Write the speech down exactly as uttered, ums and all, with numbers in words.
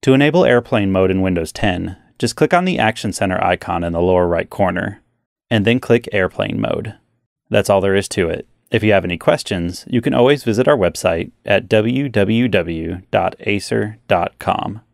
To enable airplane mode in Windows ten, just click on the Action Center icon in the lower right corner, and then click Airplane Mode. That's all there is to it. If you have any questions, you can always visit our website at w w w dot acer dot com.